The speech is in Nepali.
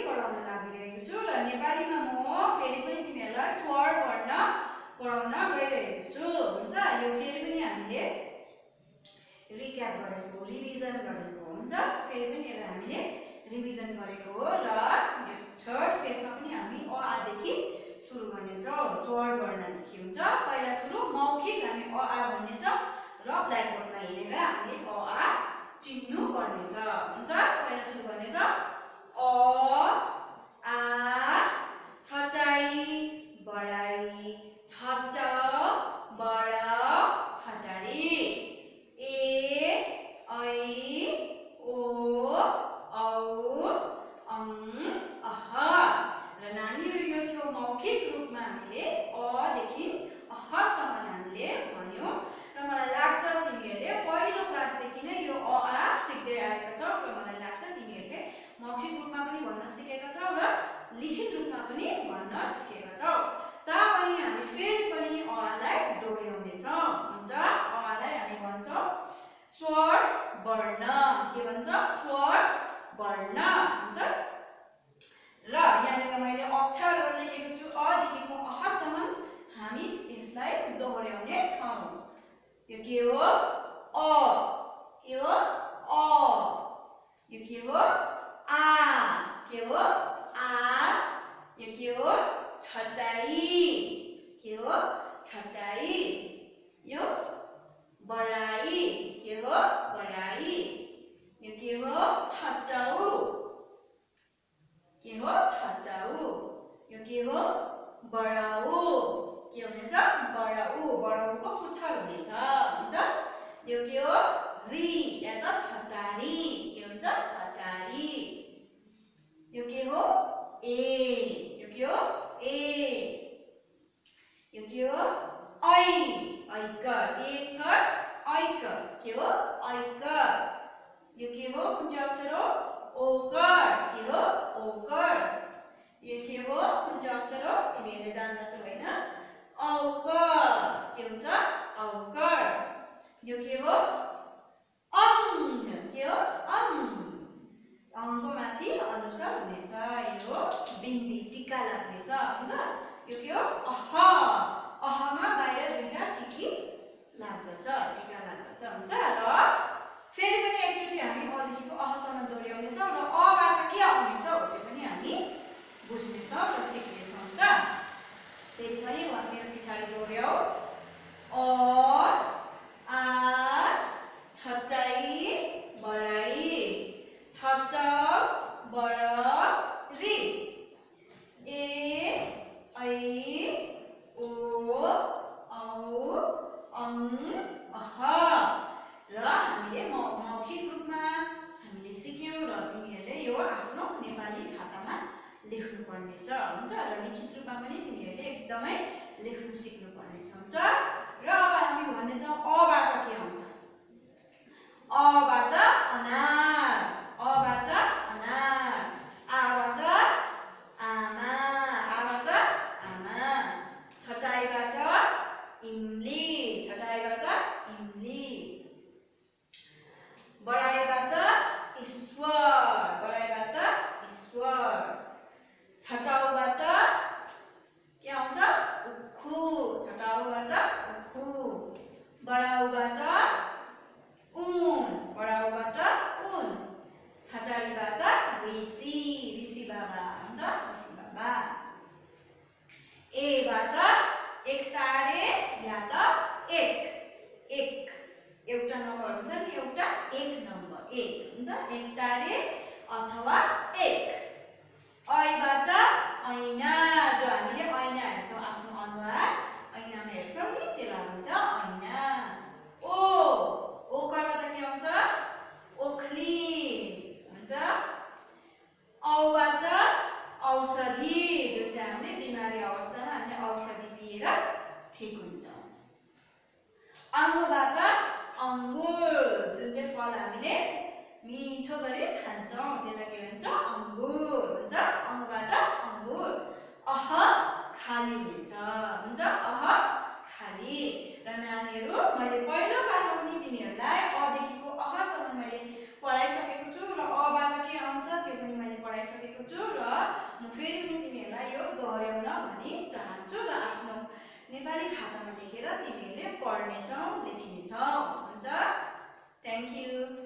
पढाउन लागिरहेको छु र नेपालीमा म फेरि पनि तिमीहरूलाई स्वर वर्ण पढाउन गइरहेको छु हुन्छ। यो फेरि पनि हामीले रिक्याप गरेको रिभिजन गरेको हुन्छ। फेरि पनि यसलाई हामीले रिभिजन गरेको हो र यस थर्ड फेजमा पनि हामी अ आ देखि सुरु गर्नेछौँ स्वर वर्णदेखि हुन्छ। पहिला सुरु मौखिक हामी अ आ भन्नेछौँ र ब्ल्याकबोर्डमा हेरेर हामीले अ आ चिन्नु पर्नेछ हुन्छ। पहिला सुरु गर्नेछौँ अ आ छटाई बडाई छट बड छटारी ए ऐ ओ औ अङ अह र नानीहरू यो थियो मौखिक रूपमा हामीले अ देखि अह सम्म हामीले भन्यौं र मलाई लाग्छ तिमीहरूले पहिलो क्लासदेखि नै यो अ आ सिक्दै आएका छौ र मलाई लाग्छ तिमीहरूले मौखिक रूपमा पनि भन्न सिकेका छौ र लिखित रूपमा पनि भन्न सिकेका छौ। तापनि हामी फेरि पनि अ आलाई दोहोर्याउनेछौँ हुन्छ। अ आलाई हामी भन्छौँ स्वर वर्ण के भन्छौँ स्वर वर्ण हुन्छ। र यहाँनिर मैले अक्षरहरू लेखेको छु अ देखिको अहसम्म हामी यसलाई दोहोर्याउने छौँ। यो के हो अ के हो अ यो के हो आ के हो आ यो के हो छटाई के हो छटाई यो बडाई के हो बडाई यो के हो छटाउ के हो छटाउ यो के हो बडाउ के हुनेछ बडाउ बडाउको पुच्छर हुनेछ हुन्छ। यो के हो री या त छटारी के हुन्छ छटारी यो के हो ए यो के हो ए यो के हो ऐ ऐक एक ऐक के हो ऐक यो के हो कुन चाहिँ अक्षर हो ओकर के हो ओकर यो के हो कुन चाहिँ अक्षर हो तिमीहरूले जान्दछौ हैन औकर के हुन्छ औकर यो के हो अङ के हो अङ अङको माथि अनुसार हुनेछ यो बिन्दी टीका लाग्नेछ हुन्छ। यो के हो अह अहमा बाहिर दुईटा टिकी लाग्दछ टीका लाग्दछ हुन्छ। र फेरि पनि एकचोटि हामी अदेखिको अहसम्म दोहोर्याउनेछौँ र अबाट के आउनेछ हो त्यो पनि हामी बुझ्नेछौँ र सिक्नेछौँ हुन्छ। फेरि पनि मेरो पछाडि दोहोर्याऊ अ आ छटाई बडाई छट बड री ए ऐ ओ औ अङ अह र हामीले मौखिक रूपमा हामीले सिक्यौँ र तिमीहरूले यो आफ्नो नेपाली खातामा लेख्नु पर्नेछ हुन्छ र लिखित रूपमा पनि तिमीहरूले एकदमै लेख्नु सिक्नु पर्नेछ हुन्छ। र अब हामी भन्नेछौँ अबाट के आउँछ अबाट अनार अबाट अनार आबाट आमा आबाट आमा छटाईबाट इम्ली छटाईबाट इम्ली बडाईबाट ईश्वर बडाईबाट ईश्वर छटाउबाट के आउँछ उखु छटाउबाट उखु बडाउबाट ऊन बडाउबाट ऊन छटारीबाट ऋषि ऋषि बाबा हुन्छ ऋषि बाबा एबाट एकतारे या त एक एक एउटा नम्बर हुन्छ नि एउटा एक नम्बर एक हुन्छ एकतारे अथवा एक ऐबाट ऐना जो हामीले ऐना हेर्छौँ आफ्नो अनुहार ऐनामा हेर्छौँ नि त्यसलाई भन्छ ऐना ओ ओकबाट के आउँछ ओखली हुन्छ औबाट औषधि जुन चाहिँ हामीले बिमारी अवस्थामा हामीले औषधि पिएर ठिक हुन्छौँ अङ्गबाट अङ्गुर जुन चाहिँ फल हामीले मिठो गरी खान्छौँ त्यसलाई के भन्छ अङ्गुर हुन्छ अङ्गबाट अङ्गुर अह खाली हुन्छ अह खाली र नानीहरू मैले पहिलो क्लासमा पनि तिमीहरूलाई अदेखिको अहसम्म मैले पढाइसकेको छु र अबाट के आउँछ त्यो पनि मैले पढाइसकेको छु र पढ्नेछौँ लेख्नेछौँ हुन्छ थ्यांक यू